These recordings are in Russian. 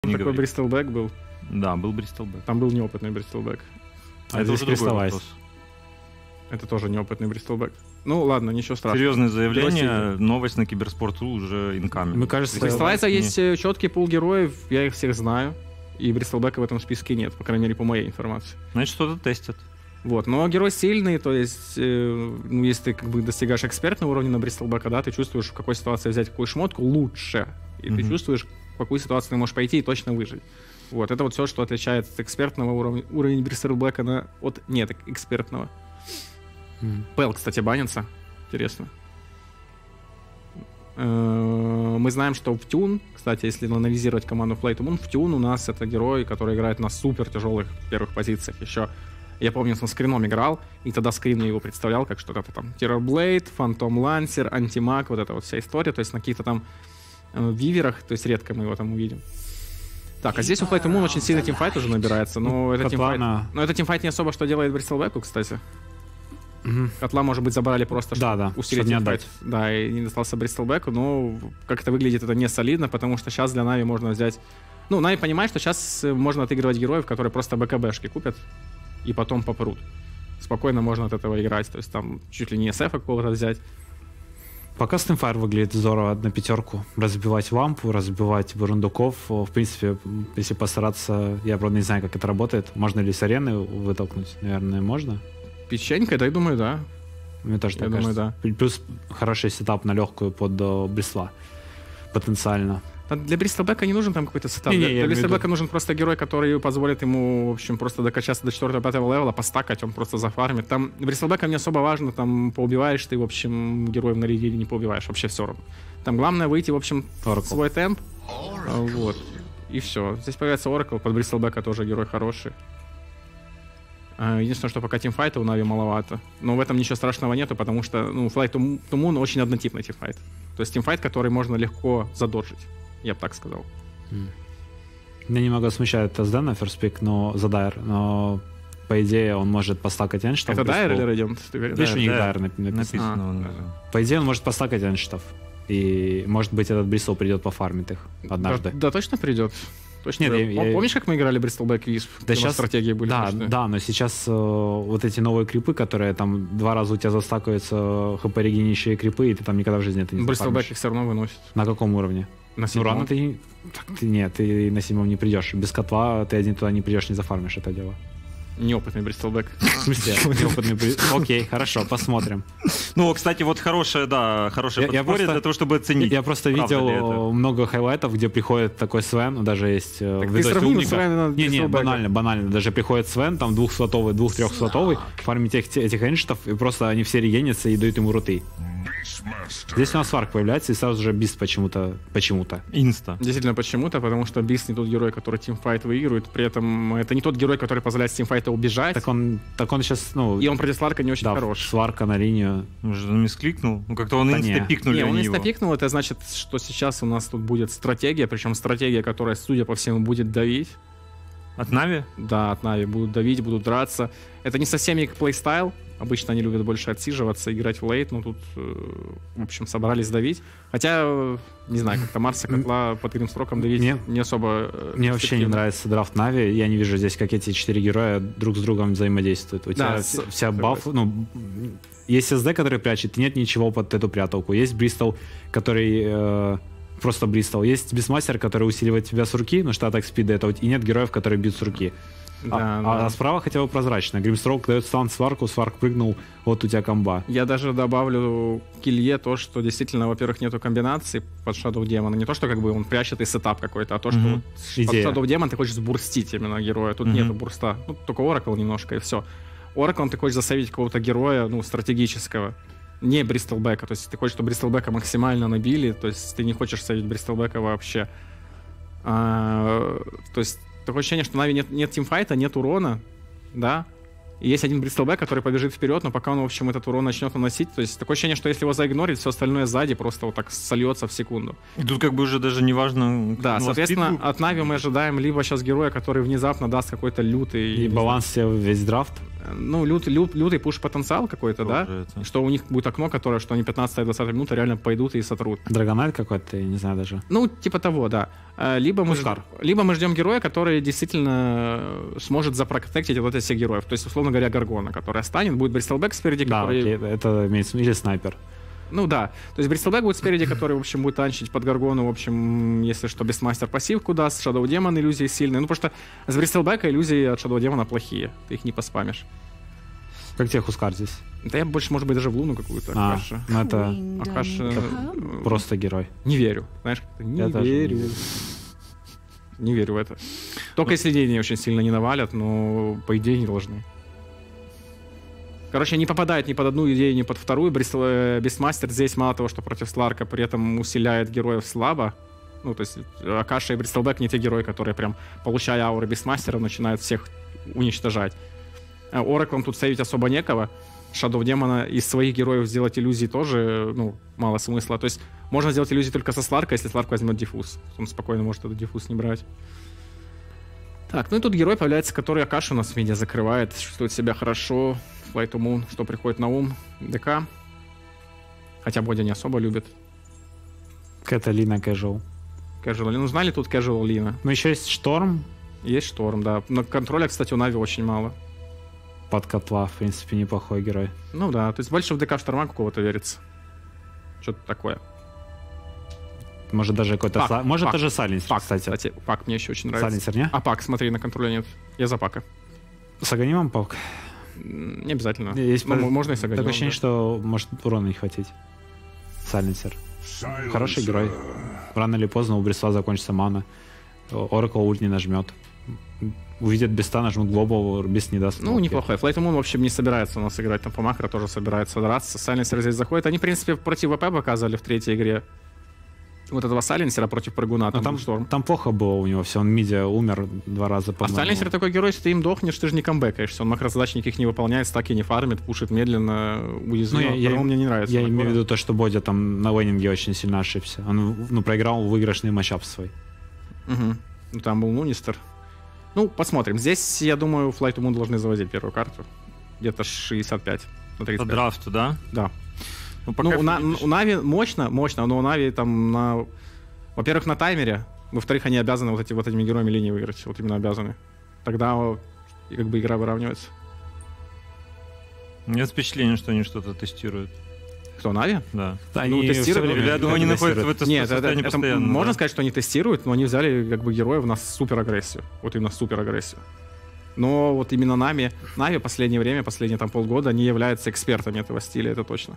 Такой Бристолбэк был. Да, был Бристолбэк. Там был неопытный Бристолбэк. А это уже другой вопрос. Это тоже неопытный Бристолбэк. Ну ладно, ничего страшного. Серьезные заявления, новость на Киберспорту уже инкаминг. Мне кажется, у Кристаллайза есть четкий пул героев, я их всех знаю. И Бристолбэка в этом списке нет, по крайней мере, по моей информации. Значит, что-то тестят. Вот, но герой сильный, то есть, ну, если ты как бы достигаешь экспертного уровня на Бристолбэка, да, ты чувствуешь, в какой ситуации взять какую шмотку лучше, и ты чувствуешь, в какую ситуацию ты можешь пойти и точно выжить. Вот, это вот все, что отличает экспертного уровня Бристолбэка от нет экспертного. Пэл, кстати, банится. Интересно. Мы знаем, что в Тюн, кстати, если анализировать команду Flight Moon, в Тюн у нас это герой, который играет на супер тяжелых первых позициях. Еще, я помню, он скрином играл, и тогда скрин мне его представлял как что-то там Terrorblade, Phantom Lancer, Антимаг, вот эта вот вся история, то есть на каких-то там виверах, то есть редко мы его там увидим. Так, а здесь у Flight Moon очень сильный тимфайт уже набирается, но это тимфайт не особо что делает Бристолбэку, кстати. Котла, может быть, забрали просто, чтобы усилить тимфайт. Да, и не достался Бристолбэку, но как это выглядит, это не солидно, потому что сейчас для Нави можно взять... Ну, Нави понимает, что сейчас можно отыгрывать героев, которые просто БКБшки купят и потом попрут. Спокойно можно от этого играть, то есть там чуть ли не SF какого-то взять. Пока Steamfire выглядит здорово на пятерку. Разбивать лампу, разбивать бурундуков. В принципе, если постараться, я, правда, не знаю, как это работает. Можно ли с арены вытолкнуть? Наверное, можно. Печенькой, да, я думаю, да. Мне тоже так кажется. Думаю, да. Плюс хороший сетап на легкую под Брисла. Потенциально. Для Бристолбэка не нужен там какой-то сетап. Для Бристолбэка нужен просто герой, который позволит ему, в общем, просто докачаться до 4-5 левела, постакать, он просто зафармит. Там Бристолбэка не особо важно, там поубиваешь ты, в общем, героев нарядили или не поубиваешь, вообще все равно. Там главное выйти, в общем, в свой темп. Вот. И все. Здесь появляется Oracle, под Бристолбэка тоже герой хороший. Единственное, что пока тимфайта у Нави маловато. Но в этом ничего страшного нету, потому что, ну, Flight to Moon очень однотипный тимфайт. То есть тимфайт, который можно легко задоджить. Я бы так сказал. Меня немного смущает СД на ферспик, но за Дайр. Но по идее он может постакать эншитов. Это Дайр или Радиант? Видишь, у них Дайр написано. По идее он может постакать эншитов. И может быть этот Бристол придет пофармить их однажды. Да, точно придет. Точно. Нет, помнишь, как мы играли Бристолбэк Висп? Да, сейчас стратегии были. Да, но сейчас вот эти новые крипы, которые там 2 раза у тебя застакиваются хп-регенящие крипы, и ты там никогда в жизни это не зафармишь. Бристолбэк их все равно выносит. На каком уровне? На 7. Ну, рано ты... Нет, ты на 7 не придешь. Без котла ты один туда не придешь, не зафармишь это дело. Неопытный Бристолбэк. В смысле? Неопытный Бристолбэк. Окей, хорошо, посмотрим. Ну, кстати, вот хорошее подспорье для того, чтобы оценить. Я просто видел много хайлайтов, где приходит такой Свен, даже есть в видосе умника. Не, банально. Даже приходит Свен, там 2-слотовый, 2-3-слотовый, фармить этих эншитов, и просто они все регенятся и дают ему руты. Здесь у нас Сварк появляется, и сразу же Бист почему-то. Инста. Действительно, почему-то, потому что Бист не тот герой, который тимфайт выигрывает, при этом это не тот герой, который позволяет с тимфайта убежать. Так он сейчас, ну... И он против Сварка не очень хорош. Сварка на линию. Он мискликнул? Ну, как-то он инста-пикнули. Не, он инста-пикнул, это значит, что сейчас у нас тут будет стратегия, причем стратегия, которая, судя по всему, будет давить. От Нави? Да, от Нави. Будут давить, будут драться. Это не совсем их плейстайл. Обычно они любят больше отсиживаться, играть в лейт, но тут, в общем, собрались давить. Хотя, не знаю, как-то Марса котла под гримстроком давить не особо... Мне вообще не нравится драфт Нави. Я не вижу здесь, как эти 4 героя друг с другом взаимодействуют. У тебя вся баф... Ну, есть СД, который прячет, нет ничего под эту пряталку. Есть Бристол, который... Просто Бристол. Есть Бисмастер, который усиливает тебя с руки, но что атак спида это, и нет героев, которые бьют с руки. А справа хотя бы прозрачно. Гримстрок дает стан Сварку, Сварк прыгнул, вот у тебя комба. Я даже добавлю к Илье то, что действительно, во-первых, нету комбинаций под Shadow Demon. Не то, что как бы он прячет и сетап какой-то, а то, что вот под Shadow Demon ты хочешь сбурстить именно героя. Тут нету бурста. Ну, только Oracle немножко, и все. Oracle ты хочешь засейвить какого-то героя, ну, стратегического. Не Бристолбэка. То есть ты хочешь, чтобы Бристолбэка максимально набили, то есть ты не хочешь сейвить Бристолбэка вообще. То есть такое ощущение, что в Нави нет тимфайта, нет урона, да, и есть один Бристолбэк, который побежит вперед, но пока он, в общем, этот урон начнет наносить, то есть такое ощущение, что если его заигнорить, все остальное сзади просто вот так сольется в секунду. И тут как бы уже даже не важно... Да, соответственно, от Нави мы ожидаем либо сейчас героя, который внезапно даст какой-то лютый... И баланс себе весь драфт. ну, лютый пуш-потенциал какой-то, да? Это. Что у них будет окно, которое, что они 15-20 минут реально пойдут и сотрут. Драгонайт какой-то, я не знаю даже. Ну, типа того, да. Либо мы ждем героя, который действительно сможет запротектить вот этих всех героев. То есть, условно говоря, Гаргона, которая станет, будет Бристлбэк спереди, да, который... это имеется в виду, или снайпер. Ну да, то есть Бристлбэк будет спереди, который, в общем, будет танчить под Гаргону, в общем, если что, Бестмастер пассивку даст, Shadow Demon иллюзии сильные. Ну, потому что с Бристлбэка иллюзии от Shadow Demon плохие, ты их не поспамишь. Как тебе Хускар здесь? Да я больше, может быть, даже в Луну какую-то. Акаша. Ну это просто герой. Не верю, знаешь, не верю. Не верю в это. Только если деньги очень сильно не навалят, но по идее не должны. Короче, не попадает ни под одну идею, ни под вторую. Бестмастер здесь мало того, что против Сларка, при этом усиляет героев слабо. Ну, то есть Акаша и Бристлбэк не те герои, которые прям, получая ауры Бестмастера, начинают всех уничтожать. Ораклом тут ставить особо некого. Shadow Демона из своих героев сделать иллюзии тоже, ну, мало смысла. То есть можно сделать иллюзии только со Сларка, если Сларк возьмет диффуз. Он спокойно может этот диффуз не брать. Так, ну и тут герой появляется, который Акашу у нас в миде закрывает, чувствует себя хорошо. Flight to Moon, что приходит на ум? ДК. Хотя Бодя не особо любит. Какая-то Лина casual. Casual. Нужна ли тут casual Лина? Ну еще есть Шторм. Есть Шторм, да. Но контроля, кстати, у Нави очень мало. Под котла, в принципе, неплохой герой. Ну да, то есть больше в ДК Шторма какого-то верится. Что-то такое. Может даже какой-то... Может даже Сайленсер, кстати. Пак мне еще очень нравится. Сайленсер, не? А Пак, смотри, на контроле нет. Я за Пака. С Аганимом Пак? Не обязательно. Есть, можно и с Аганимом. Такое ощущение, да. что может урона не хватить. Сайленсер. Хороший герой. Рано или поздно у Брисла закончится мана. Оракл ульт не нажмет. Увидят Беста, нажмут глобал, Бест не даст. Ну, неплохой. Flight to Moon, в общем, не собирается у нас играть. Там по макро тоже собирается драться. Сайленсер здесь заходит. Они, в принципе, против ВП показывали в третьей игре. Вот этого Сайленсера против Прыгуна. Там плохо было у него все. Он мидиа умер 2 раза. А Сайленсер такой герой, если ты им дохнешь, ты же не камбэкаешься. Он макрозадач никаких не выполняет, стаки не фармит, пушит медленно, уязвим. Он мне не нравится. Я имею в виду то, что Бодя там на лейнинге очень сильно ошибся. Он проиграл выигрышный матчап свой. Угу. Ну, там был Нунистер. Ну, посмотрим. Здесь, я думаю, Flight to Moon должны заводить первую карту. Где-то 65 на 35. По драфту, да? Да. Ну, у Нави мощно, но у Нави там во-первых, на таймере, во-вторых, они обязаны вот этими героями линии выиграть. Вот именно обязаны. Тогда как бы игра выравнивается. Нет впечатления, что они что-то тестируют. Кто, Нави? Да. Они тестируют. Я думаю, они находятся в этом состоянии постоянно. Можно сказать, что они тестируют, но они взяли как бы героев на суперагрессию. Вот именно суперагрессию. Но вот именно Нави в последнее время, последние там полгода, они являются экспертами этого стиля, это точно.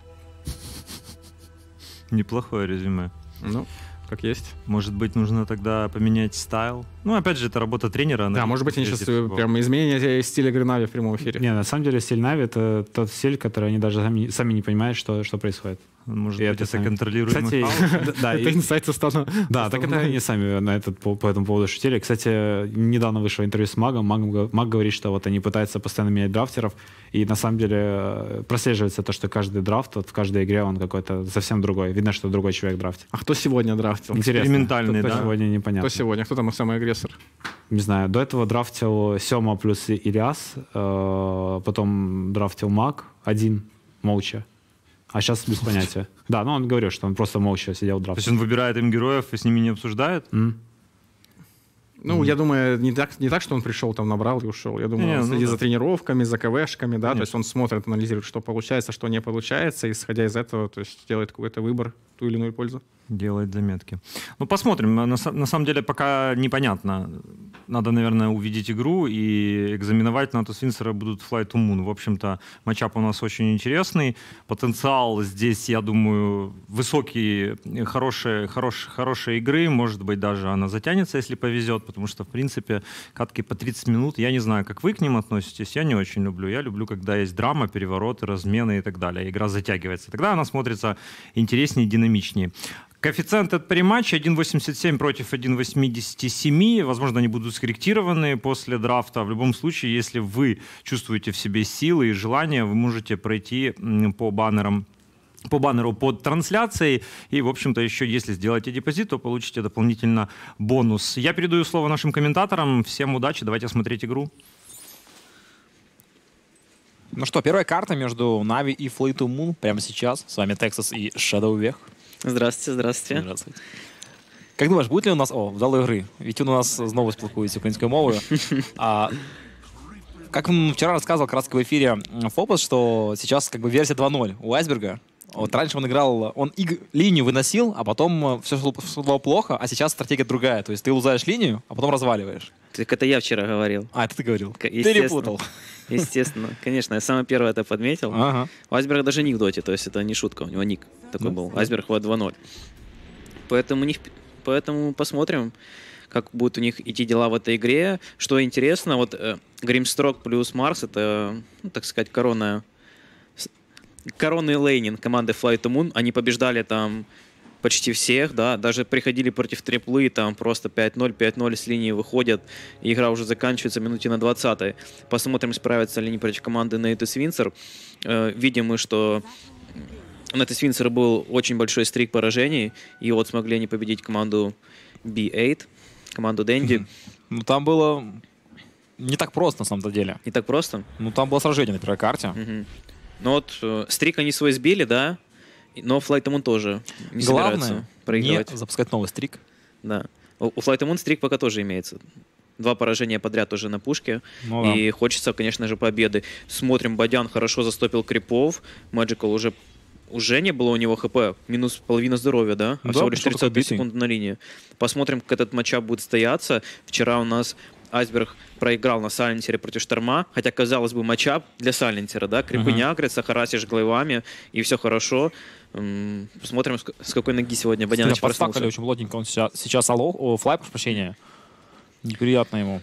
Неплохое резюме. Ну, как есть. Может быть, нужно тогда поменять стайл? Ну, опять же, это работа тренера. Да, может быть, они сейчас прям изменение стиля игры Нави в прямом эфире. Не, на самом деле стиль Нави — это тот стиль, который они даже сами не понимают, что происходит. Может быть, это контролируемый. Кстати, да, это инсайт Устана. Да, так это они сами по этому поводу шутили. Кстати, недавно вышло интервью с Магом. Маг говорит, что вот они пытаются постоянно менять драфтеров, и на самом деле прослеживается то, что каждый драфт, вот в каждой игре он какой-то совсем другой. Видно, что другой человек драфтит. А кто сегодня драфтил? Экспериментальный, да? Кто сегодня непонятно. Кто сегодня? Кто там самый агрессор? Не знаю. До этого драфтил Сёма плюс Ильяс, потом драфтил Маг один, молча. А сейчас без понятия. Да, ну он говорил, что он просто молча сидел в драфте. То есть он выбирает им героев и с ними не обсуждает? Ну, я думаю, не так, что он пришел, там, набрал и ушел. Я думаю, он следит за тренировками, за КВшками, да, то есть он смотрит, анализирует, что получается, что не получается, и, исходя из этого, то есть делает какой-то выбор, ту или иную пользу. Делает заметки. Ну, посмотрим. На самом деле пока непонятно. Надо, наверное, увидеть игру и экзаменовать на Свинсера будут Flight to Moon. В общем-то, матчап у нас очень интересный. Потенциал здесь, я думаю, высокий, хорошей игры. Может быть, даже она затянется, если повезет, потому что, в принципе, катки по 30 минут. Я не знаю, как вы к ним относитесь. Я не очень люблю. Я люблю, когда есть драма, перевороты, размены и так далее. Игра затягивается. Тогда она смотрится интереснее, динамичнее. Коэффициент от пари-матча 1.87 против 1.87. Возможно, они будут скорректированы после драфта. В любом случае, если вы чувствуете в себе силы и желание, вы можете пройти по баннеру под трансляцией. И, в общем-то, еще если сделаете депозит, то получите дополнительно бонус. Я передаю слово нашим комментаторам. Всем удачи. Давайте смотреть игру. Ну что, первая карта между Нави и Fly to Moon прямо сейчас. С вами Texas и Shadow Vech. Здравствуйте, здравствуйте. Здравствуйте. Как думаешь, будет ли у нас... Вдали гри. Ведь у нас знову спілкується українською мовою. Как вчера рассказывал как раз в эфире Фопос, что сейчас как бы версия 2.0 у Айсберга. Вот раньше он играл, он линию выносил, а потом все шло плохо, а сейчас стратегия другая. То есть ты лузаешь линию, а потом разваливаешь. Так это я вчера говорил. А, это ты говорил. Ты не путал. Естественно. Конечно, я самое первое это подметил. Ага. У Айсберга даже ник в доте, то есть это не шутка, у него ник такой был. Айсберг 2.0. Поэтому посмотрим, как будут у них идти дела в этой игре. Что интересно, вот Гримстрок плюс Марс — это, ну, так сказать, коронный лейнинг команды Fly to Moon. Они побеждали там почти всех, да, даже приходили против триплы, там просто 5-0, 5-0 с линии выходят, и игра уже заканчивается минуте на 20-й. Посмотрим, справятся ли они против команды Natus Windsor. Видим мы, что у Natus Windsor был очень большой стрик поражений, и вот смогли они победить команду B8, команду Дэнди. Ну там было не так просто на самом-то деле. Не так просто? Ну там было сражение на первой карте. Ну вот стрик они свой сбили, да, но Fly to Moon тоже не собираются проигрывать. Главное не запускать новый стрик. Да. У Fly to Moon стрик пока тоже имеется. 2 поражения подряд уже на пушке. Ну, и хочется, конечно же, победы. Смотрим, Бадян хорошо застопил крипов. Magical уже не было у него хп. Минус половина здоровья, да? А всего лишь 32 секунды на линии. Посмотрим, как этот матчап будет стояться. Вчера у нас Айсберг проиграл на Сайленсере против Шторма, хотя, казалось бы, матчап для Сайленсера, да? Крипы не агрятся, харасишь глайвами, и все хорошо. Посмотрим, с какой ноги сегодня Бадяныч проснулся. Подстакали очень плотненько. Он сейчас флай, прошу прощения. Неприятно ему.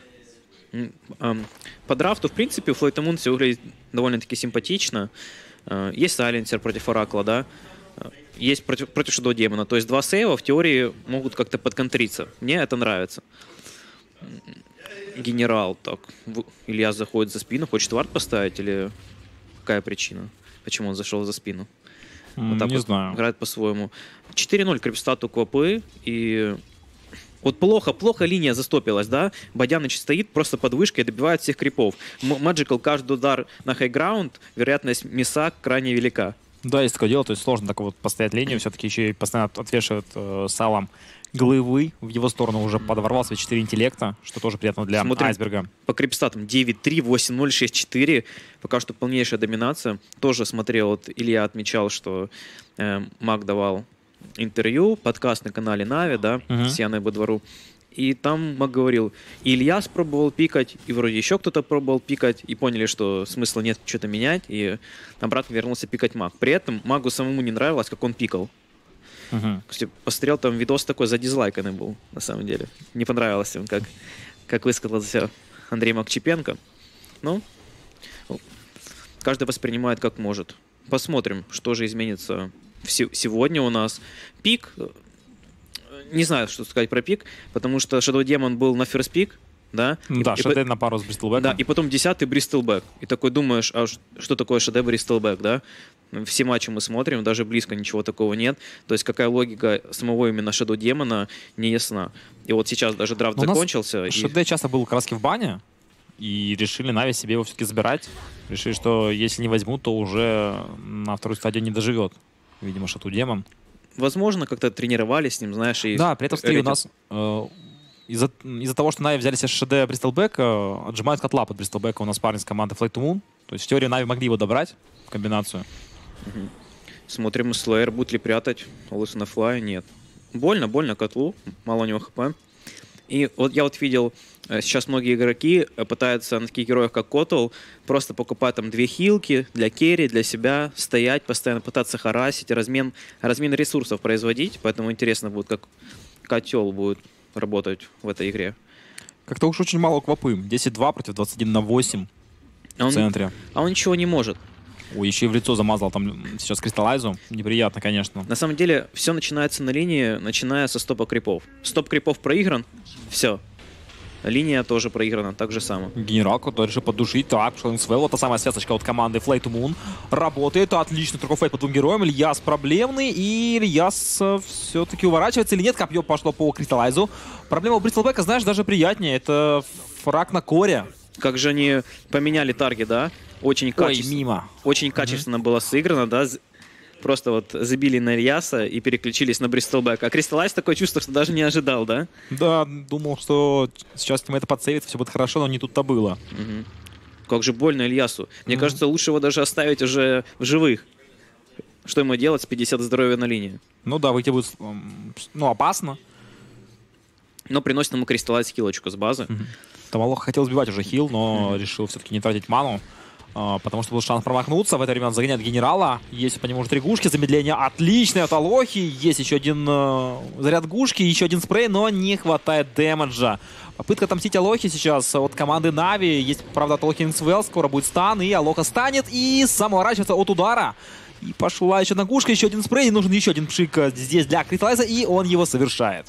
По драфту, в принципе, у Fly to Moon все выглядит довольно-таки симпатично. Есть Сайленсер против Оракла, да? Есть против Shadow Demon. То есть 2 сейва в теории могут как-то подконтриться. Мне это нравится. Генерал, так. Илья заходит за спину, хочет вард поставить, или какая причина? Почему он зашел за спину? Вот так не вот знаю. играет по-своему. 4-0 крипстат у Квапы, и вот плохо линия застопилась, да? Бадяныч стоит просто под вышкой и добивает всех крипов. Magical каждый удар на хайграунд, вероятность мисса крайне велика. Да, есть такое дело, то есть сложно так вот постоять линию, все-таки еще и постоянно отвешивают салом глывы, в его сторону уже подворвался 4 интеллекта, что тоже приятно для Айсберга. По крипстатам 9-3, 8-0, 6-4, пока что полнейшая доминация. Тоже смотрел, вот Илья отмечал, что Маг давал интервью, подкаст на канале Нави, да, с Яной Бодвору. И там Маг говорил, Илья спробовал пикать, и вроде еще кто-то пробовал пикать, и поняли, что смысла нет что-то менять, и обратно вернулся пикать Маг. При этом Магу самому не нравилось, как он пикал. Кстати, посмотрел, там видос такой задизлайканный был, на самом деле. Не понравилось им, как высказался Андрей Макчипенко. Ну, каждый воспринимает как может. Посмотрим, что же изменится сегодня у нас. Пик, не знаю, что сказать про пик, потому что Shadow Demon был на first pick, да? Да, ШД на пару с Бристлбэком. Да, и потом 10-й Бристлбэк. И такой думаешь, а что такое ШД Бристлбэк, да? Все матчи мы смотрим, даже близко ничего такого нет. То есть какая логика самого именно Shadow Демона не ясна. И вот сейчас даже драфт закончился. ШД часто был как раз в бане, и решили Нави себе его все-таки забирать. Решили, что если не возьмут, то уже на вторую стадию не доживет. Видимо, Shadow Демон. Возможно, как-то тренировались с ним, знаешь. И да, при этом у нас из-за того, что Нави взяли себе ШД Бристлбэка, отжимают котла под Бристлбэка у нас парень с команды Fly to Moon. То есть в теории Нави могли его добрать в комбинацию. Смотрим, Slayer будет ли прятать Олуса на флай? Нет. Больно котлу, мало у него хп. И вот я вот видел, сейчас многие игроки пытаются на таких героях, как Котл, просто покупать там 2 хилки для керри, для себя, стоять, постоянно пытаться харасить, размен ресурсов производить. Поэтому интересно будет, как котел будет работать в этой игре. Как-то уж очень мало Квапы. 10-2 против 21-8 в центре. А он ничего не может. Ой, еще и в лицо замазал там сейчас Кристаллайзу. Неприятно, конечно. На самом деле, все начинается на линии, начиная со стопа крипов. Стоп крипов проигран, все. Линия тоже проиграна, так же само. Генерал, который решил подушить. Так, Шеллингсвелл, та самая связочка от команды Fly to Moon. Работает, отлично. Трухофейт по 2 героям. Ильяс проблемный, и Ильяс все-таки уворачивается или нет. Копье пошло по Кристаллайзу. Проблема у Бристлбэка, знаешь, даже приятнее. Это фраг на коре. Как же они поменяли тарги, да? очень мимо. Очень качественно было сыграно, да, просто вот забили на Ильяса и переключились на Бристолбэк. А Crystallize такое чувство, что даже не ожидал, да? Да, думал, что сейчас мы это подсейвит, все будет хорошо, но не тут-то было. Как же больно Ильясу. Мне кажется, лучше его даже оставить уже в живых. Что ему делать с 50 здоровья на линии? Ну да, выйти будет, опасно. Но приносит ему Crystallize хилочку с базы. Тамалох хотел сбивать уже хил, но решил все-таки не тратить ману. Потому что был шанс промахнуться. В это время он загоняет генерала. Есть по нему уже 3 гушки. Замедление отличное от Алохи. Есть еще один заряд гушки, еще один спрей, но не хватает дэмэджа. Попытка отомстить Алохи сейчас от команды Нави. Есть, правда, от Алохи Инсвелл. Скоро будет стан, и Алоха станет. И самоворачивается от удара. И пошла еще одна гушка, еще один спрей. И нужен еще один пшик здесь для Crystallize, и он его совершает.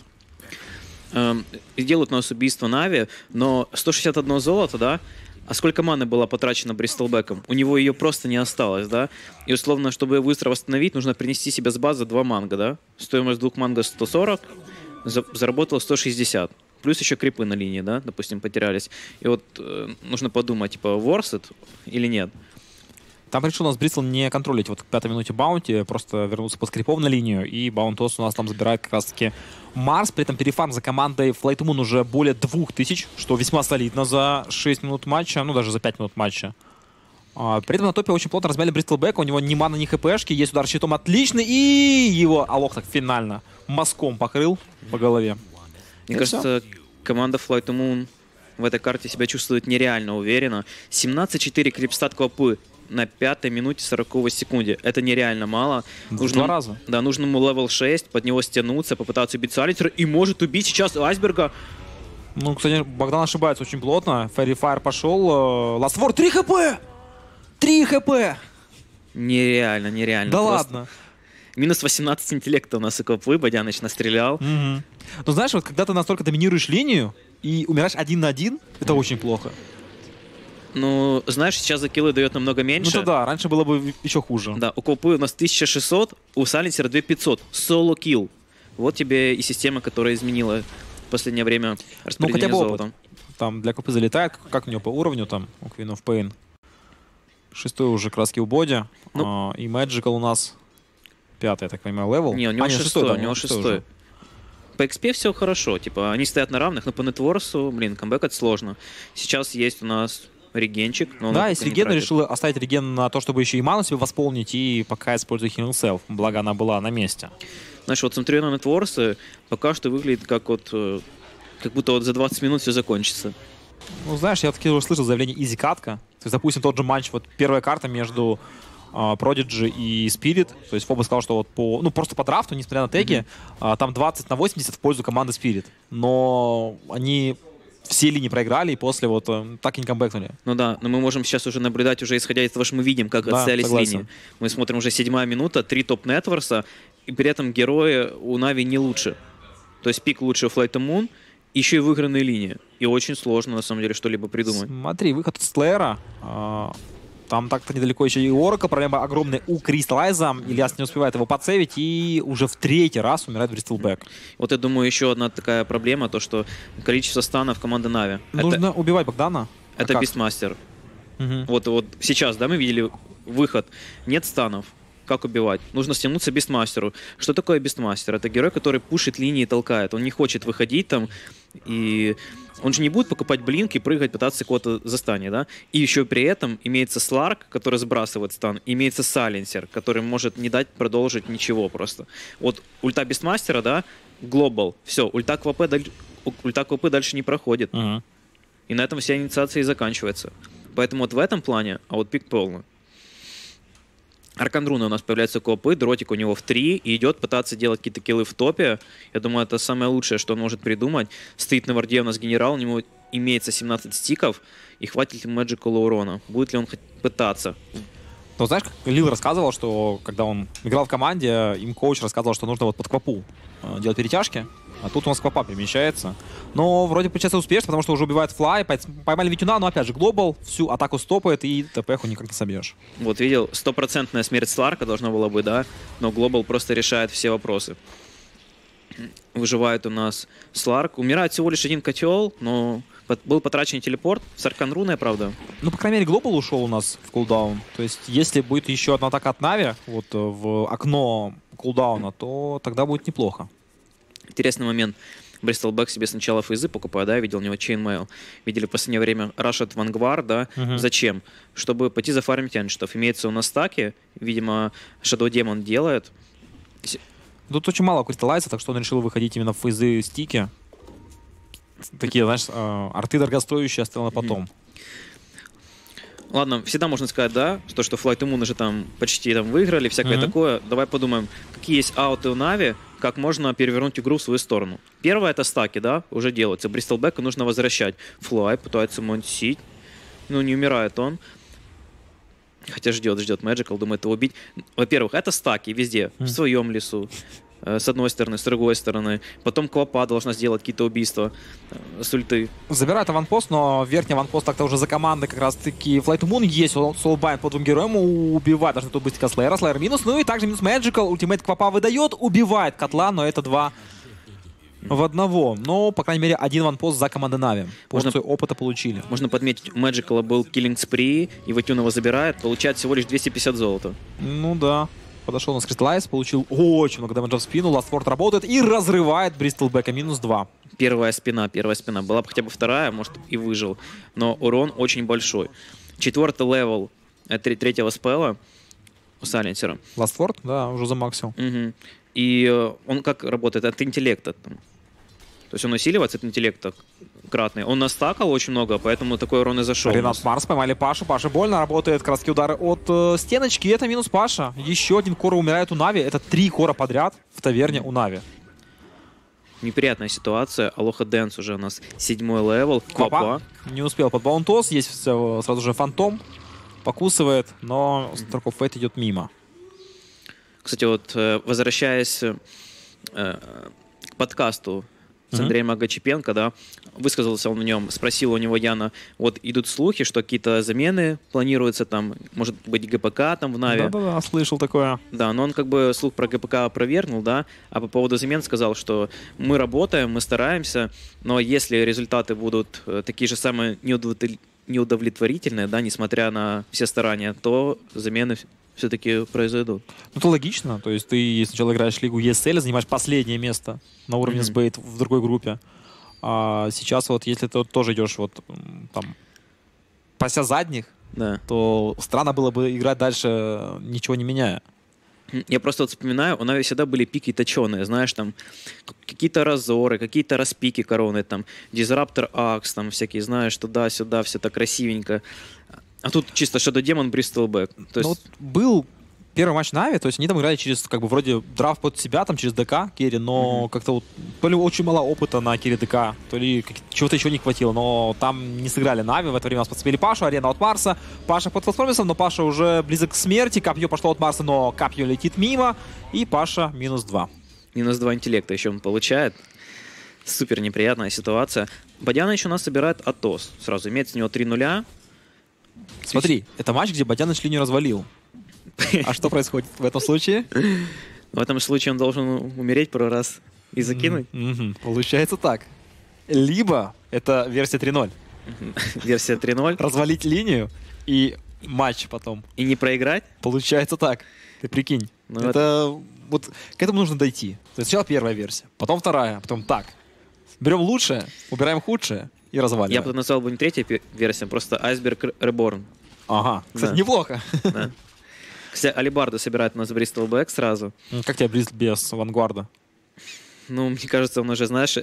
Делают у нас убийство Нави, но 161 золото, да? А сколько маны было потрачено Бристолбэком? У него ее просто не осталось, да? И условно, чтобы быстро восстановить, нужно принести себе с базы 2 манго, да? Стоимость 2 манго 140, заработал 160. Плюс еще крипы на линии, да, допустим, потерялись. И вот нужно подумать, типа, worth it или нет? Там решил у нас Бристол не контролить вот к 5-й минуте баунти, просто вернуться под скрипов на линию, и баунтос у нас там забирает как раз-таки Марс. При этом перефарм за командой Flight Moon уже более 2000, что весьма солидно за 6 минут матча, ну даже за 5 минут матча. При этом на топе очень плотно размяли Бристолбэка, у него ни мана, ни хпшки, есть удар щитом отличный, и его Алох так финально мазком покрыл по голове. Мне кажется, команда Flight Moon в этой карте себя чувствует нереально уверенно. 17-4 крипстат квапы на 5-й минуте 40 секунде. Это нереально мало. Нужно 2 раза. Да, нужно ему левел 6, под него стянуться, попытаться убить Салитера, и может убить сейчас Айсберга. Ну, кстати, Богдан ошибается очень плотно. Fairy Fire пошел. Last Word 3 хп! 3 хп! Нереально, нереально. Да просто. ладно. Минус 18 интеллекта у нас и квапы, Бодяныч настрелял. Ну, знаешь, вот когда ты настолько доминируешь линию и умираешь 1 на 1, это очень плохо. Ну, знаешь, сейчас за киллы дает намного меньше. Ну, то да, раньше было бы еще хуже. Да, у Копы у нас 1600, у Салентера 2500. Соло-килл. Вот тебе и система, которая изменила в последнее время распределение золота. Там для Копы залетает, как у него по уровню, там, у Queen of Pain. 6-й уже краски у Боди. Ну, и Magical у нас 5-й, я так понимаю, левел. Не, у него 6-й, у него 6-й. По XP все хорошо, типа, они стоят на равных, но по нетворсу, блин, камбэкать сложно. Сейчас есть у нас регенчик. Но да, если реген решил оставить реген на то, чтобы еще и ману себе восполнить, и пока использует Healing Self, благо она была на месте. Знаешь, вот смотрю на нетворсы, пока что выглядит как вот, как будто вот за 20 минут все закончится. Ну, знаешь, я таки уже слышал заявление Easy катка. То есть, допустим, тот же матч, вот первая карта между Prodigy и Spirit. То есть Фоба сказал, что вот по, ну, просто по драфту, несмотря на теги, там 20/80 в пользу команды Spirit. Но они все линии проиграли и после вот так и не камбэкнули. Ну да, но мы можем сейчас уже наблюдать, уже исходя из того, что мы видим, как отстоялись линии. Мы смотрим уже 7-я минута, 3 топ-нетворса, и при этом герои у Нави не лучше. То есть пик лучше у Flight Moon, еще и выигранные линии. И очень сложно, на самом деле, что-либо придумать. Смотри, выход от Слэра. Там так-то недалеко еще и Oracle. Проблема огромная у Crystallize. Ильяс не успевает его подсейвить и уже в 3-й раз умирает Бристолбэк. Вот я думаю, еще одна такая проблема, то что количество станов команды Нави. Нужно убивать Богдана. Это Бистмастер. Вот сейчас, да, мы видели выход. Нет станов. Как убивать? Нужно стянуться Бистмастеру. Что такое Бистмастер? Это герой, который пушит линии и толкает. Он не хочет выходить там, и он же не будет покупать блинк и прыгать, пытаться кого-то застанить, да? И еще при этом имеется Сларк, который сбрасывает стан, имеется Сайленсер, который может не дать продолжить ничего просто. Вот ульта Бистмастера, да, глобал, все, ульта КВП дальше не проходит. И на этом вся инициация и заканчивается. Поэтому вот в этом плане, а вот пик полный. Аркандруна у нас появляется копы, дротик у него в 3 и идет пытаться делать какие-то киллы в топе. Я думаю, это самое лучшее, что он может придумать. Стоит на варде у нас генерал, у него имеется 17 стиков, и хватит ли Magical урона? Будет ли он пытаться? Ну, знаешь, как Лил рассказывал, что когда он играл в команде, им коуч рассказывал, что нужно вот под квапу делать перетяжки, а тут у нас квапа перемещается. Но вроде получается успешно, потому что уже убивает флай, поймали Витюна, но опять же глобал, всю атаку стопает и ТПху никак не собьешь. Вот видел, 100% смерть Сларка должна была быть, да, но глобал просто решает все вопросы. Выживает у нас Сларк, умирает всего лишь один котел, но Был потрачен телепорт с аркан-руной, правда. Ну, по крайней мере, Глобал ушел у нас в кулдаун. То есть, если будет еще одна атака от Нави вот в окно кулдауна, то тогда будет неплохо. Интересный момент. Bristleback себе сначала фейзы покупает, да, я видел у него Chainmail. Видели в последнее время Rashad Vanguard, да. Зачем? Чтобы пойти зафармить эншитов. Имеется у нас стаки, видимо, Shadow Demon делает. Тут очень мало кристаллайза, так что он решил выходить именно в фейзы стики. Такие, знаешь, арты дорогостоящие оставил на потом. Ладно, всегда можно сказать, да, что Flight Moon уже там почти там выиграли, всякое такое. Давай подумаем, какие есть ауты у Нави, как можно перевернуть игру в свою сторону. Первое — это стаки, да, уже делается. Bristleback нужно возвращать. Флай пытается монтить. Ну, не умирает он. Хотя ждет Magical, думает его убить. Во-первых, это стаки везде, в своем лесу. С одной стороны, с другой стороны. Потом Квапа должна сделать какие-то убийства с ульты. Забирает аванпост, но верхний аванпост так-то уже за командой как раз-таки. Flight Moon есть, Soulbind по двум героям убивает. Должны тут быть Слэйра, Слэйр минус. Ну и также минус Magical. Ультимейт Квапа выдает, убивает Котла, но это 2 в 1. Но, по крайней мере, один аванпост за командой Нави. Порцию опыта получили. Можно подметить, у Magical был Killing Spree, и Ватюн его забирает, получает всего лишь 250 золота. Ну да. Подошел на Crystallize, получил очень много дэмэджа в спину, Lastford работает и разрывает Bristleback, минус 2. Первая спина. Была бы хотя бы вторая, может, и выжил. Но урон очень большой. 4-й левел третьего спелла у Сайленсера. Lastford, да, уже замаксил. И он как работает? От интеллекта. То есть он усиливается от интеллекта кратный. Он настакал очень много, поэтому такой урон и зашел. Ренат Марс поймали Пашу. Паша больно работает. Краски удары от стеночки. Это минус Паша. Еще один кора умирает у Нави. Это 3 кора подряд в таверне у Нави. Неприятная ситуация. Алоха Дэнс уже у нас 7-й левел. Квапа не успел под баунтос. Есть сразу же Фантом. Покусывает, но Stroke of Fate идет мимо. Кстати, вот возвращаясь к подкасту с Андреем Агачипенко, да, высказался он в нем, спросил у него Яна, вот идут слухи, что какие-то замены планируются, там, может быть, ГПК там в Нави. Да-да-да, слышал такое. Да, но он как бы слух про ГПК опровергнул, да, а по поводу замен сказал, что мы работаем, мы стараемся, но если результаты будут такие же самые неудовлетворительные, да, несмотря на все старания, то замены все-таки произойдут. Ну, это логично. То есть ты сначала играешь в лигу ESL, занимаешь последнее место на уровне Сбейт в другой группе. А сейчас вот, если ты тоже идешь вот там пася задних, да, то странно было бы играть дальше, ничего не меняя. Я просто вот вспоминаю, у Нави всегда были пики точеные, знаешь, там какие-то разоры, какие-то распики короны, там Disruptor Axe, там всякие, знаешь, туда-сюда, все так красивенько. А тут чисто Shadow Demon, Bristleback. То есть... вот был первый матч Нави, то есть они там играли через, как бы, вроде драфт под себя, там через ДК, керри, но как-то вот то ли очень мало опыта на керри ДК, то ли чего-то еще не хватило, но там не сыграли Нави, в это время нас подцепили Пашу, арена от Марса, Паша под трансформерсом, но Паша уже близок к смерти, копье пошло от Марса, но копье летит мимо, и Паша минус 2. Минус 2 интеллекта еще он получает. Супер неприятная ситуация. Бадяна еще у нас собирает Атос. Сразу имеется с него 3-0. Смотри, это матч, где Бадяныч линию развалил. А что происходит в этом случае? В этом случае он должен умереть пару раз и закинуть. Получается так. Либо это версия 3.0. Версия 3.0. Развалить линию и матч потом. И не проиграть? Получается так. Ты прикинь. Ну это вот к этому нужно дойти. То есть сначала первая версия, потом вторая, потом так. Берем лучшее, убираем худшее и разваливаем. Я бы назвал бы не третья версия, просто Iceberg Reborn. Ага, кстати, да. Неплохо. Да. Кстати, Алибарда собирает у нас Bristleback сразу. Как тебе Брист без Вангуарда? Ну, мне кажется, он уже, знаешь,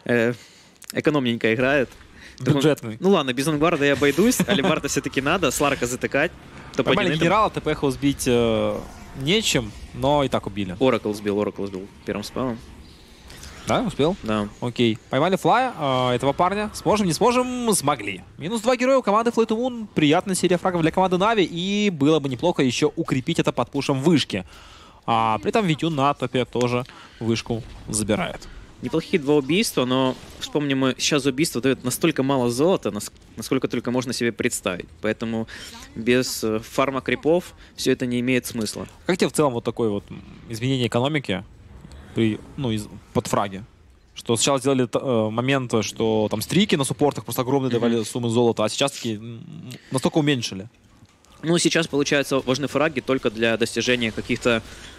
экономненько играет. Бюджетный. Ну ладно, без Вангуарда я обойдусь. Алибарда все-таки надо, Сларка затыкать. Поймали генерала, ТПХ сбить нечем, но и так убили. Оракл сбил первым спелом. Да, успел? Да. Окей. Поймали Флая, этого парня. Сможем, не сможем? Смогли. Минус 2 героя у команды Flight Moon. Приятная серия фрагов для команды Нави. И было бы неплохо еще укрепить это под пушем вышки. А при этом Витюн на топе тоже вышку забирает. Неплохие 2 убийства, но вспомним, мы сейчас убийство дает настолько мало золота, насколько только можно себе представить. Поэтому без фарма крипов все это не имеет смысла. Как тебе в целом вот такое вот изменение экономики при, под фраги? Что сначала сделали момент, что там стрики на суппортах просто огромные давали суммы золота, а сейчас такие настолько уменьшили. Ну, сейчас, получается, важны фраги только для достижения каких-то...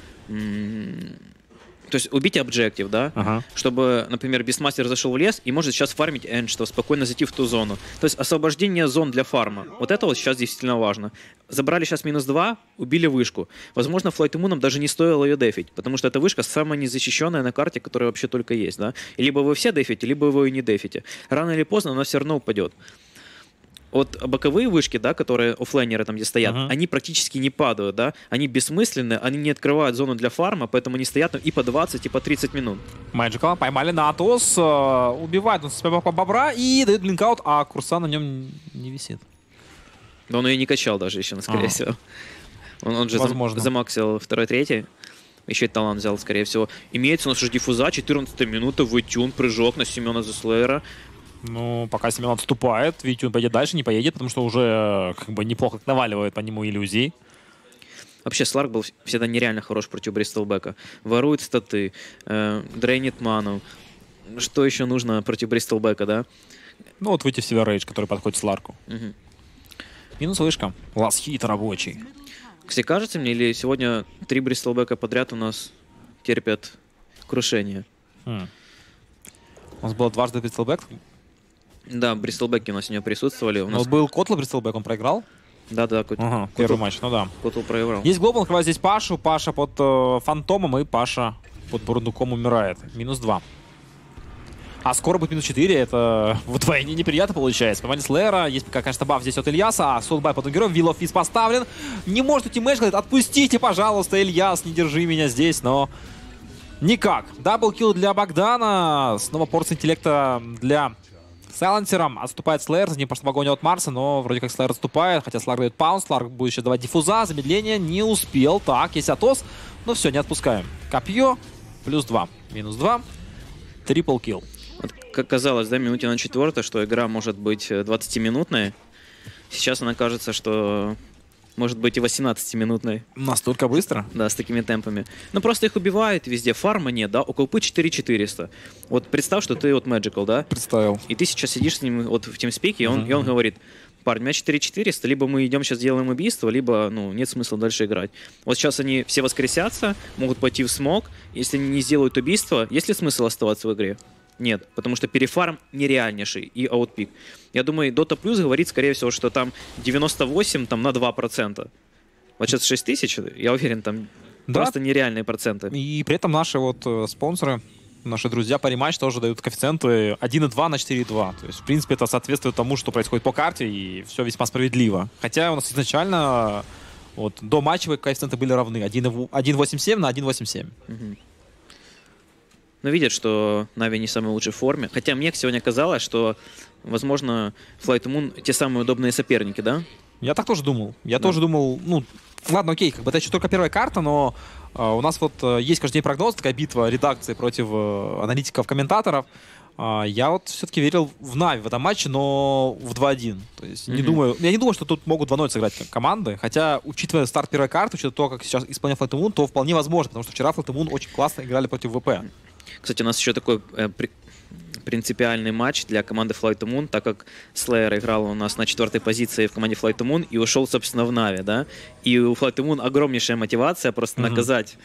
То есть убить объектив, да? Чтобы, например, Бистмастер зашел в лес и может сейчас фармить энд, чтобы спокойно зайти в ту зону. То есть освобождение зон для фарма. Вот это вот сейчас действительно важно. Забрали сейчас -2, убили вышку. Возможно, Флайтмуном даже не стоило ее дефить, потому что эта вышка самая незащищенная на карте, которая вообще только есть, да? И либо вы все дефите, либо вы ее не дефите. Рано или поздно она все равно упадет. Вот боковые вышки, да, которые оффлейнеры там где стоят, они практически не падают, да, они бессмысленны, они не открывают зону для фарма, поэтому они стоят там и по 20, и по 30 минут. Magical поймали на Атос, убивает он себя по бобра и дает блинкаут, а Курса на нем не висит. Да он ее не качал даже еще, скорее всего. Он же замаксил 2-3, еще и талант взял, скорее всего. Имеется у нас уже диффуза, 14 минута, вытюн, прыжок на Семена Зеслеера. Ну, пока Семен отступает, Витюн пойдет дальше, не поедет, потому что уже как бы неплохо наваливает по нему иллюзий. Вообще, Сларк был всегда нереально хорош против Бристолбека. Ворует статы, дрейнит ману. Что еще нужно против Бристолбека, да? Ну, вот выйти в себя рейдж, который подходит Сларку. Минус вышка. Лас-хит рабочий. Кстати, кажется мне, или сегодня 3 Бристолбека подряд у нас терпят крушение? У нас было дважды Бристолбек. Да, Бристолбеки у нас сегодня присутствовали. У нас был Котл Бристолбек, он проиграл? Да. Первый матч, ну да. Котл проиграл. Есть глобал, открывает здесь Пашу. Паша под Фантомом, и Паша под Бурундуком умирает. -2. А скоро будет -4, это вдвойне неприятно получается. По команде Слэера есть, конечно, баф здесь от Ильяса, а Солбай под героем, Will of Fist поставлен. Не может уйти Мэш, говорит, отпустите, пожалуйста, Ильяс, не держи меня здесь, но... Никак. Даблкил для Богдана. Снова порция интеллекта для Сайленсера. Отступает Слэйр. За ним пошла погоня от Марса, но вроде как Слэйр отступает. Хотя Сларк дает паунс. Сларк будет сейчас давать диффуза. Замедление не успел. Так, есть Атос. Но все, не отпускаем. Копье. +2. -2. Трипл килл. Вот, как казалось, да, минуте на 4, что игра может быть 20-минутной. Сейчас она кажется, что... Может быть и 18-минутной. Настолько быстро? Да, с такими темпами. Ну, просто их убивают везде. Фарма нет, да? У Колпы 4400. Вот представь, что ты вот Magical, да? Представил. И ты сейчас сидишь с ним вот в TeamSpeak, и он говорит, парень, у меня 4400, либо мы идем сейчас делаем убийство, либо, ну, нет смысла дальше играть. Вот сейчас они все воскресятся, могут пойти в смог. Если они не сделают убийство, есть ли смысл оставаться в игре? Нет, потому что перефарм нереальнейший и аутпик. Я думаю, Dota Plus говорит, скорее всего, что там 98 там, на 2%. Вот сейчас 6000, я уверен, там просто нереальные проценты. И при этом наши вот спонсоры, наши друзья по рематч тоже дают коэффициенты 1,2 на 4,2. То есть, в принципе, это соответствует тому, что происходит по карте, и все весьма справедливо. Хотя у нас изначально вот, до матчевые коэффициенты были равны. 1,87 на 1,87. Но видят, что Нави не в самой лучшей форме. Хотя мне сегодня казалось, что, возможно, Flight Moon те самые удобные соперники, да? Я так тоже думал. Я тоже думал, ну, ладно, окей, как бы это еще только первая карта, но у нас вот есть каждый день прогноз, такая битва редакции против аналитиков, комментаторов. Я вот все-таки верил в Нави в этом матче, но в 2-1. То есть я не думаю, что тут могут 2-0 сыграть команды. Хотя, учитывая старт первой карты, учитывая то, как сейчас исполняет Flight Moon, то вполне возможно, потому что вчера Flight Moon очень классно играли против ВП. Кстати, у нас еще такой принципиальный матч для команды Flight Moon, так как Slayer играл у нас на 4-й позиции в команде Flight Moon и ушел, собственно, в Нави, да? И у Flight Moon огромнейшая мотивация просто наказать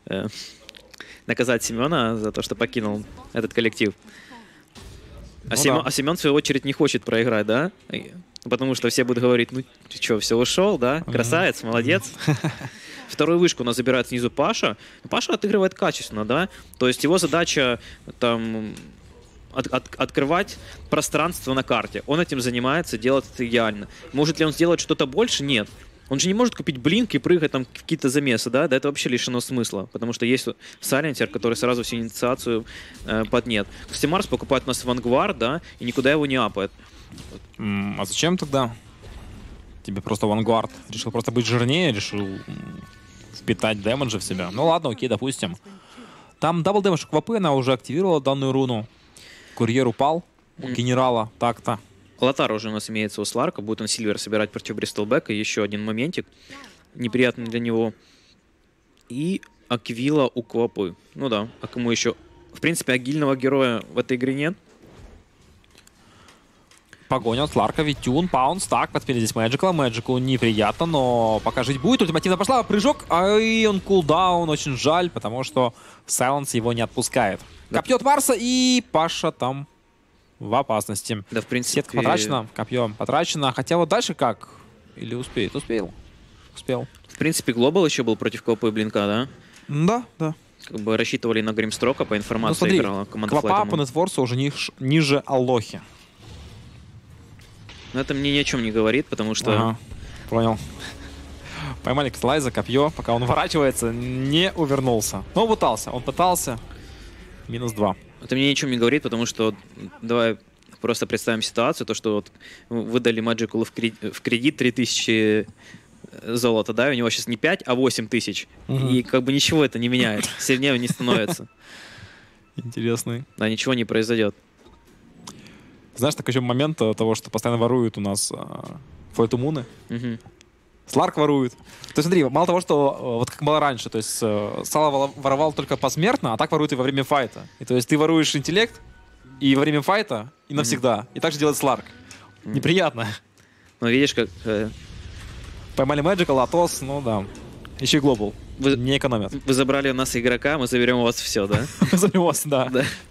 Семена за то, что покинул этот коллектив. А Семен, в свою очередь, не хочет проиграть, да? Потому что все будут говорить, ну, ты что, все ушел, да? Красавец, молодец. Вторую вышку у нас забирает снизу Паша. Паша отыгрывает качественно, да? То есть его задача там открывать пространство на карте. Он этим занимается, делает это идеально. Может ли он сделать что-то больше? Нет. Он же не может купить блинк и прыгать там в какие-то замесы, да? Да это вообще лишено смысла, потому что есть Сайленсер, который сразу всю инициацию под нет. Кстати, Марс покупает у нас Вангвард, да, и никуда его не апает. А зачем тогда тебе просто Вангвард? Решил просто быть жирнее, решил впитать дэмэджа в себя. Ну ладно, окей, допустим. Там дабл дэмэдж у Квапы, она уже активировала данную руну. Курьер упал у генерала, так-то. Лотар уже у нас имеется у Сларка, будет он Сильвер собирать против Бристолбека. Еще один моментик неприятный для него. И Аквила у Квапы. Ну да, а кому еще В принципе, агильного героя в этой игре нет. Погоня от Сларка, Витюн, Паунс. Так, подспели здесь Мэджикла. Мэджику неприятно, но пока жить будет. Ультимативно пошла, прыжок, и он кулдаун. Очень жаль, потому что Сайленс его не отпускает. Да. Копье от Марса, и Паша там в опасности. Да, в принципе... Сетка потрачена, копье потрачено. Хотя вот дальше как? Или успеет? Успел. В принципе, Глобал еще был против Квапа и Блинка, да? Да. Как бы рассчитывали на Гримстрока, по информации играла команда Квапа по Нетфорсу уже ниже Алохи. Но это мне ни о чем не говорит, потому что... Ага, понял. Поймали Кстлайза, копье, пока он уворачивается, не увернулся. Но он пытался. -2. Это мне ни о чем не говорит, потому что... Давай просто представим ситуацию, то, что вот выдали Мэджиклу в кредит 3000 золота, да, у него сейчас не 5, а 8000. И как бы ничего это не меняет, сильнее не становится. Интересный. Да, ничего не произойдет. Знаешь, такой еще момент того, что постоянно воруют у нас флайтумуны. Сларк ворует. То есть смотри, мало того, что вот как было раньше, то есть Сала воровал только посмертно, а так ворует и во время файта. И то есть ты воруешь интеллект и во время файта, и навсегда. И так же делает Сларк. Неприятно. Ну, видишь, как... Поймали Magical, Атос, ну да. Еще и Global. Не экономят. Вы забрали у нас игрока, мы заберем у вас все, да? Мы заберем у вас, да.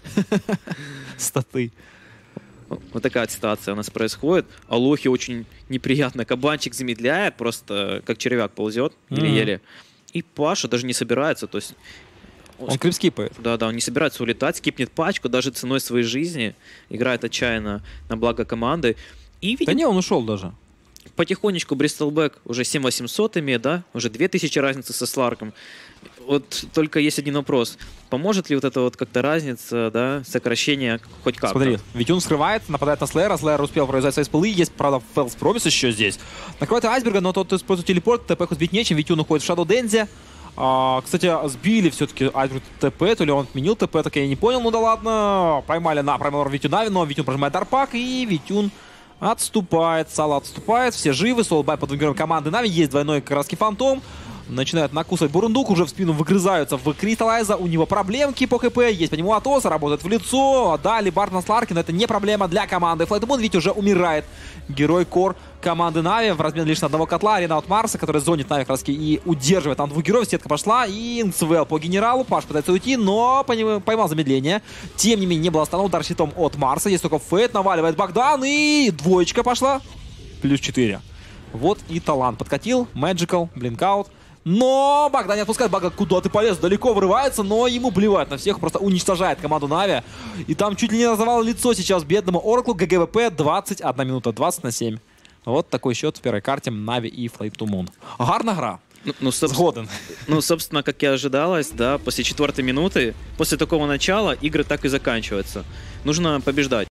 Статы. Вот такая вот ситуация у нас происходит. Алохи очень неприятно. Кабанчик замедляет, просто как червяк ползет, еле-еле. И Паша даже не собирается, то есть... Он крипскипает. Да, он не собирается улетать, скипнет пачку даже ценой своей жизни. Играет отчаянно на благо команды. И видит... Да не, он ушел даже. Потихонечку Бристолбэк уже 7800 имеет, да? Уже 2000 разницы со Сларком. Вот только есть один вопрос. Поможет ли вот эта вот как-то разница, да, сокращение хоть как-то? Смотри, Витюн скрывает, нападает на Слэра. Слэр успел провязать свои спылы. Есть, правда, Фэлс Промис еще здесь. Накроет Айсберга, но тот использует телепорт. ТП хоть сбить нечем. Витюн уходит в Shadow Дензи. Кстати, сбили все-таки Айсберг ТП. То ли он отменил ТП, так я не понял. Ну да ладно. Поймали на промор Витюна, но Витюн прожимает Дарпак. И Витюн отступает. Сала отступает. Все живы. Солбай под героем команды Нави. Есть двойной краски фантом. Начинают накусывать Бурундук, уже в спину выгрызаются в Кристаллайза. У него проблемки по ХП, есть по нему Атос, работает в лицо. Дали Барт на Сларке, но это не проблема для команды Флайтмун, ведь уже умирает герой кор команды Нави в размен лишь на одного котла. Арена от Марса, который зонит Нави краски и удерживает там двух героев. Сетка пошла, и Инксвелл по генералу. Паш пытается уйти, но поймал замедление. Тем не менее, не было остановлен удар щитом от Марса. Есть только Фейт, наваливает Богдан, и двоечка пошла. +4. Вот и талант подкатил. Magical, блинкаут. Но Богдан не отпускает. Богдан, куда ты полез? Далеко врывается, но ему плевать на всех. Просто уничтожает команду Нави. И там чуть ли не называл лицо сейчас бедному Ораклу. ГГВП 21 минута, 20-7. Вот такой счет в первой карте Нави и Flight2Moon. Гарна гра. Сгоден. Ну, собственно, как и ожидалось, да, после 4-й минуты, после такого начала игры так и заканчиваются. Нужно побеждать.